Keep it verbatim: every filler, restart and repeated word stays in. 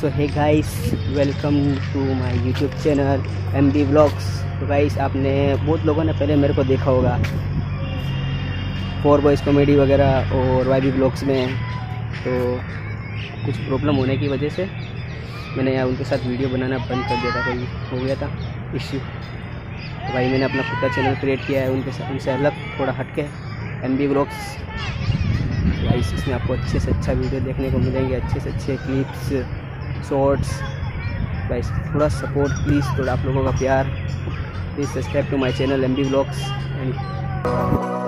So hey guys, welcome to my YouTube channel M B vlogs. तो guys, आपने बहुत लोगों ने पहले मेरे को देखा होगा फोर बॉयज़ कॉमेडी वगैरह और वाई बी व्लॉग्स में। तो कुछ प्रॉब्लम होने की वजह से मैंने यार उनके साथ वीडियो बनाना बंद कर दिया था, कोई हो गया था इश्यू। तो भाई मैंने अपना खुद का चैनल क्रिएट किया है उनके साथ, उनसे अलग थोड़ा हटके एम बी व्लॉग्स। गाइस, इसमें आपको अच्छे से अच्छा वीडियो देखने को मिलेंगे, अच्छे से अच्छे क्लिप्स, शॉर्ट्स। गाइस, थोड़ा सपोर्ट प्लीज़, थोड़ा आप लोगों का प्यार। Please subscribe to my channel M B vlogs.